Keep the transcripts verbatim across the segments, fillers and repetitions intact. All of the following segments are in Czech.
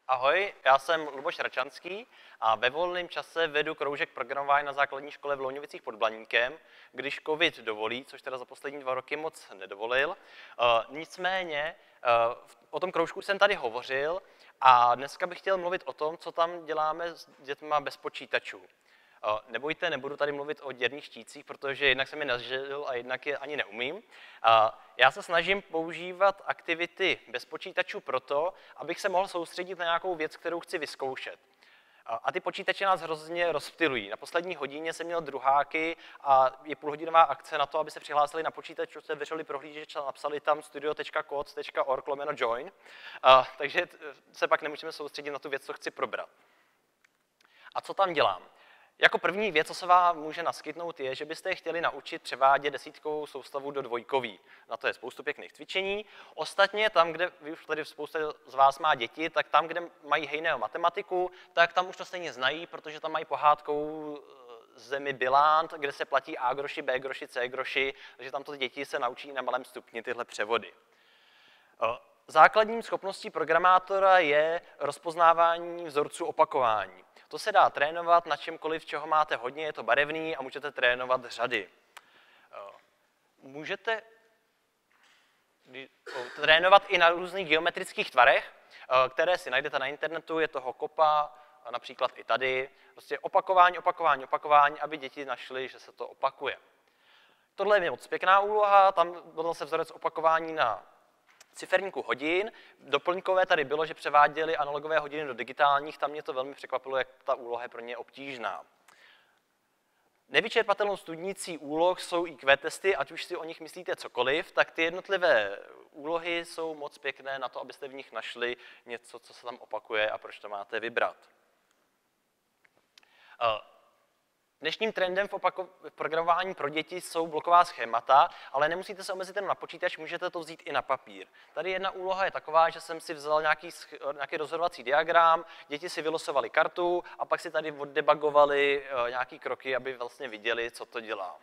Ahoj, já jsem Luboš Račanský a ve volném čase vedu kroužek programování na základní škole v Louňovicích pod Blaníkem, když covid dovolí, což teda za poslední dva roky moc nedovolil. Nicméně o tom kroužku jsem tady hovořil a dneska bych chtěl mluvit o tom, co tam děláme s dětma bez počítačů. Nebojte, nebudu tady mluvit o děrných štících, protože jednak jsem je nezažil a jednak je ani neumím. Já se snažím používat aktivity bez počítačů proto, abych se mohl soustředit na nějakou věc, kterou chci vyzkoušet. A ty počítače nás hrozně rozptylují. Na poslední hodině jsem měl druháky a je půlhodinová akce na to, aby se přihlásili na počítač, otevřeli prohlížeč a napsali tam studio tečka codes tečka org lomeno join. Takže se pak nemůžeme soustředit na tu věc, co chci probrat. A co tam dělám? Jako první věc, co se vám může naskytnout, je, že byste je chtěli naučit převádět desítkovou soustavu do dvojkový. Na to je spoustu pěkných cvičení. Ostatně tam, kde vy už tady spousta z vás má děti, tak tam, kde mají hejného matematiku, tak tam už to stejně znají, protože tam mají pohádkou zemi bilant, kde se platí A groši, B groši, C groši, takže tam to děti se naučí na malém stupni tyhle převody. Základním schopností programátora je rozpoznávání vzorců opakování. To se dá trénovat na čemkoliv, čeho máte hodně, je to barevný a můžete trénovat řady. Můžete trénovat i na různých geometrických tvarech, které si najdete na internetu, je toho kopa, například i tady. Prostě opakování, opakování, opakování, aby děti našly, že se to opakuje. Tohle je moc pěkná úloha, tam byl zase vzorec opakování na ciferníku hodin. Doplňkové tady bylo, že převáděli analogové hodiny do digitálních, tam mě to velmi překvapilo, jak ta úloha je pro ně obtížná. Nevyčerpatelnou studnicí úloh jsou í kvé testy, ať už si o nich myslíte cokoliv, tak ty jednotlivé úlohy jsou moc pěkné na to, abyste v nich našli něco, co se tam opakuje a proč to máte vybrat. Dnešním trendem v, v programování pro děti jsou bloková schémata, ale nemusíte se omezit jen na počítač, můžete to vzít i na papír. Tady jedna úloha je taková, že jsem si vzal nějaký, nějaký rozhodovací diagram, děti si vylosovali kartu a pak si tady oddebugovali nějaký kroky, aby vlastně viděli, co to dělá.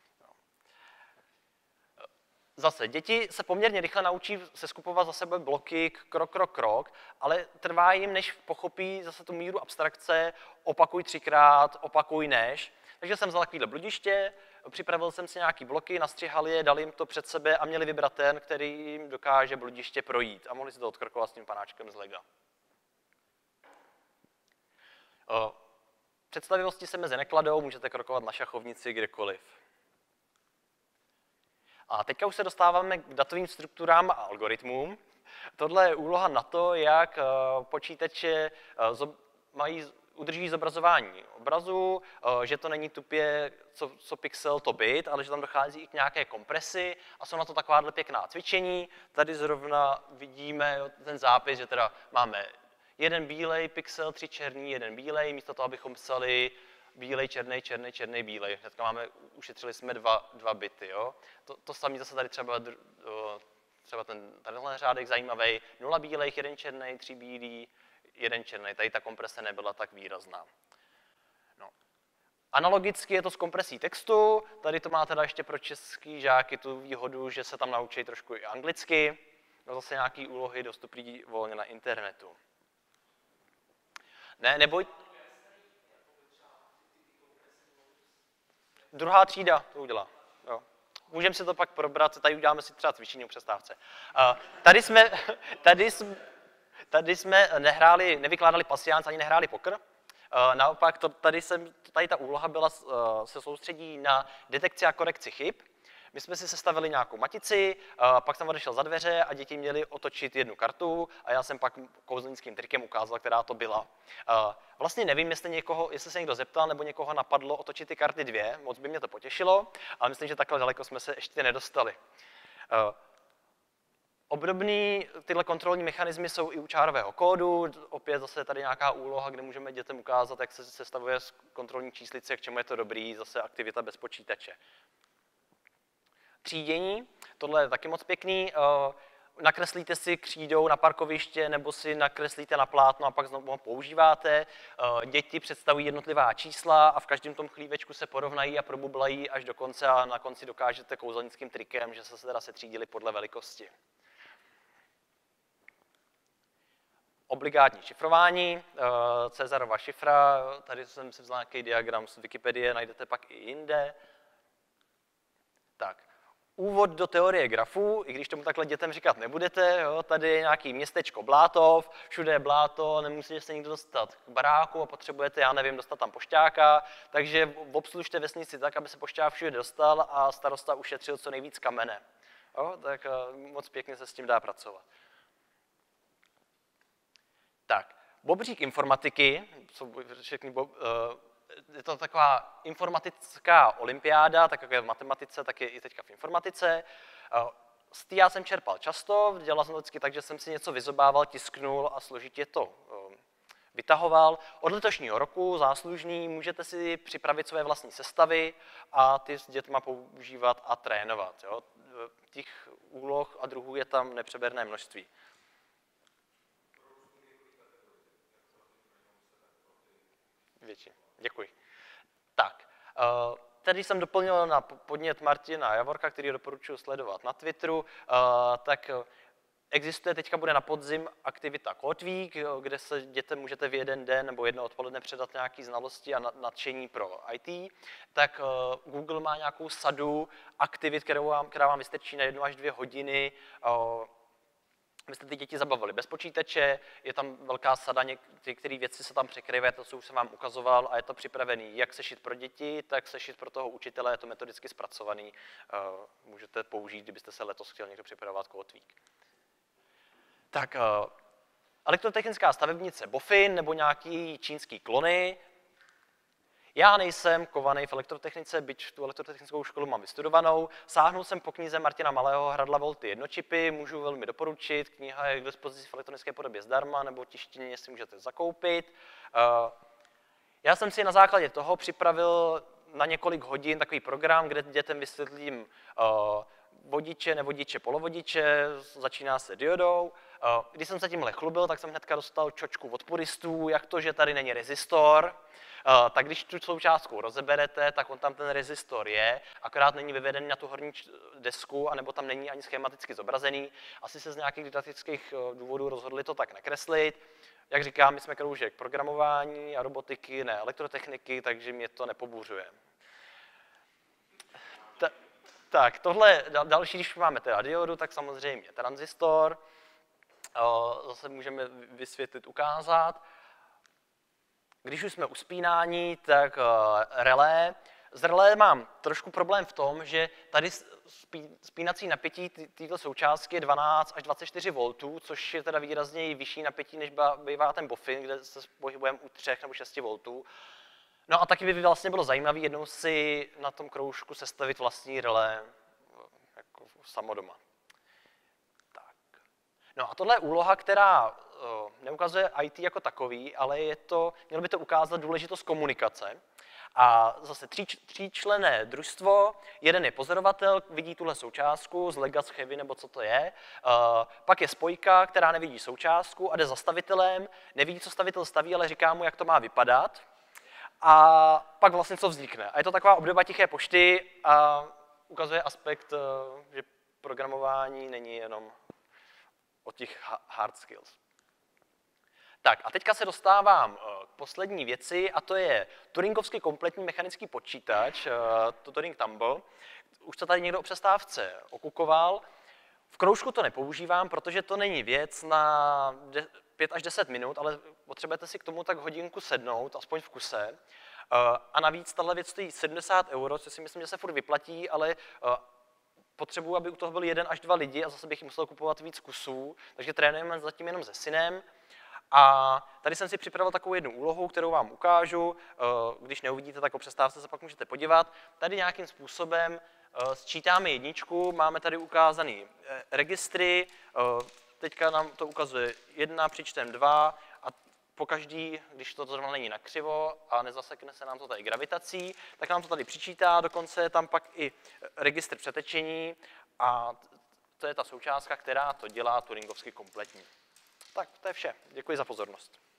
Zase, děti se poměrně rychle naučí seskupovat za sebe bloky krok, krok, krok, ale trvá jim, než pochopí zase tu míru abstrakce, opakuj třikrát, opakuj než. Takže jsem vzal takovýhle bludiště, připravil jsem si nějaký bloky, nastřihal je, dal jim to před sebe a měli vybrat ten, který jim dokáže bludiště projít. A mohli si to odkrokovat s tím panáčkem z lega. Představivosti se mezi nekladou, můžete krokovat na šachovnici kdekoliv. A teďka už se dostáváme k datovým strukturám a algoritmům. Tohle je úloha na to, jak počítače mají, udrží zobrazování obrazu, že to není tupě co, co pixel, to bit, ale že tam dochází i k nějaké kompresi a jsou na to takováhle pěkná cvičení. Tady zrovna vidíme ten zápis, že teda máme jeden bílej pixel, tři černý, jeden bílej, místo toho, abychom psali bílej, černý, černý, černý, bílej. Hnedka máme, ušetřili jsme dva, dva bity. Jo? To, to samé zase tady třeba, třeba ten tenhle řádek zajímavý. Nula bílejch, jeden černý, tři bílý, jeden černý. Tady ta komprese nebyla tak výrazná. No. Analogicky je to s kompresí textu. Tady to má teda ještě pro český žáky tu výhodu, že se tam naučí trošku i anglicky. No zase nějaké úlohy dostupné volně na internetu. Ne, neboj... Druhá třída to udělá. Jo. Můžeme si to pak probrat, tady uděláme si třeba cvičení o přestávce. Uh, tady jsme, tady, jsme, tady jsme nehráli, nevykládali pasiánc, ani nehráli pokr. Uh, naopak, to, tady, jsem, tady ta úloha byla, uh, se soustředí na detekci a korekci chyb. My jsme si sestavili nějakou matici, uh, pak jsem odešel za dveře a děti měly otočit jednu kartu a já jsem pak kouzelnickým trikem ukázal, která to byla. Uh, vlastně nevím, jestli, někoho, jestli se někdo zeptal nebo někoho napadlo otočit ty karty dvě, moc by mě to potěšilo, ale myslím, že takhle daleko jsme se ještě nedostali. Uh, Obdobný tyhle kontrolní mechanismy jsou i u čárového kódu. Opět zase tady nějaká úloha, kde můžeme dětem ukázat, jak se sestavuje kontrolní číslice, k čemu je to dobrý, zase aktivita bez počítače. Třídění, tohle je taky moc pěkný. Nakreslíte si křídou na parkoviště nebo si nakreslíte na plátno a pak znovu ho používáte. Děti představují jednotlivá čísla a v každém tom chlívečku se porovnají a probublají až do konce a na konci dokážete kouzelnickým trikem, že se teda setřídili podle velikosti. obligátní šifrování, Cezarova šifra, tady jsem si vzal nějaký diagram z Wikipedie, najdete pak i jinde. Tak, úvod do teorie grafů, i když tomu takhle dětem říkat nebudete, jo, tady je nějaký městečko Blátov, všude je bláto, nemusíte se nikdo dostat k baráku a potřebujete, já nevím, dostat tam pošťáka, takže obslužte vesnici tak, aby se pošťák všude dostal a starosta ušetřil co nejvíc kamene. Jo, tak moc pěkně se s tím dá pracovat. Tak, bobřík informatiky, všechny bob, je to taková informatická olympiáda, tak jako je v matematice, tak je i teďka v informatice. Z té já jsem čerpal často, dělal jsem to vždycky tak, že jsem si něco vyzobával, tisknul a složitě to vytahoval. Od letošního roku záslužný můžete si připravit své vlastní sestavy a ty s dětma používat a trénovat. Jo. Těch úloh a druhů je tam nepřeberné množství. Většině. Děkuji. Tak, tady jsem doplnil na podnět Martina Javorka, který doporučuji sledovat na Twitteru, tak existuje, teďka bude na podzim aktivita Code Week, kde se dětem můžete v jeden den nebo jedno odpoledne předat nějaké znalosti a nadšení pro í té. Tak Google má nějakou sadu aktivit, kterou vám, která vám vystačí na jednu až dvě hodiny. Abyste ty děti zabavili bez počítače, je tam velká sada, některé věci se tam překryvé, to, co už jsem vám ukazoval, a je to připravený jak sešit pro děti, tak sešit pro toho učitele, je to metodicky zpracovaný, můžete použít, kdybyste se letos chtěl někdo připravovat Code Week. Tak, elektrotechnická stavebnice Bofin nebo nějaký čínský klony. Já nejsem kovaný v elektrotechnice, byť tu elektrotechnickou školu mám vystudovanou. Sáhnul jsem po knize Martina Malého Hradla Volty jednočipy, můžu velmi doporučit. Kniha je k dispozici v elektronické podobě zdarma, nebo tištině si můžete zakoupit. Já jsem si na základě toho připravil na několik hodin takový program, kde dětem vysvětlím vodiče, nevodiče, polovodiče, začíná se diodou. Když jsem se tímhle chlubil, tak jsem hnedka dostal čočku od puristů, jak to, že tady není rezistor. Tak když tu součástku rozeberete, tak on tam ten rezistor je, akorát není vyvedený na tu horní desku, anebo tam není ani schematicky zobrazený. Asi se z nějakých didaktických důvodů rozhodli to tak nakreslit. Jak říkám, my jsme kroužek programování a robotiky, ne elektrotechniky, takže mě to nepobuřuje. Ta, tak, tohle další, když máme teda diodu, tak samozřejmě tranzistor. Zase můžeme vysvětlit, ukázat. Když už jsme u spínání, tak relé. S relé mám trošku problém v tom, že tady spínací napětí této součástky je dvanáct až dvacet čtyři voltů, což je teda výrazně vyšší napětí, než bývá ten Bofin, kde se pohybujeme u tři nebo šest voltů. No a taky by vlastně bylo zajímavé jednou si na tom kroužku sestavit vlastní relé jako samodoma. Tak. No a tohle je úloha, která neukazuje í té jako takový, ale je to, mělo by to ukázat důležitost komunikace. A zase tří, tříčlenné družstvo, jeden je pozorovatel, vidí tuhle součástku z Legas Heavy nebo co to je, uh, pak je spojka, která nevidí součástku a jde za stavitelem, nevidí, co stavitel staví, ale říká mu, jak to má vypadat. A pak vlastně co vznikne. A je to taková obdoba tiché pošty a ukazuje aspekt, uh, že programování není jenom o těch hard skills. Tak a teďka se dostávám k poslední věci a to je turingovský kompletní mechanický počítač, to Turing Tumble. Už to tady někdo o přestávce okukoval. V kroužku to nepoužívám, protože to není věc na pět až deset minut, ale potřebujete si k tomu tak hodinku sednout, aspoň v kuse. A navíc tahle věc stojí sedmdesát euro, což si myslím, že se furt vyplatí, ale potřebuji, aby u toho byli jeden až dva lidi a zase bych musel kupovat víc kusů, takže trénujeme zatím jenom se synem. A tady jsem si připravil takovou jednu úlohu, kterou vám ukážu. Když neuvidíte, tak o přestávce se pak můžete podívat. Tady nějakým způsobem sčítáme jedničku, máme tady ukázané registry, teďka nám to ukazuje jedna, přičtem dva a pokaždý, když to zrovna není nakřivo a nezasekne se nám to tady gravitací, tak nám to tady přičítá, dokonce je tam pak i registr přetečení a to je ta součástka, která to dělá turingovsky kompletní. Tak, to je vše. Děkuji za pozornost.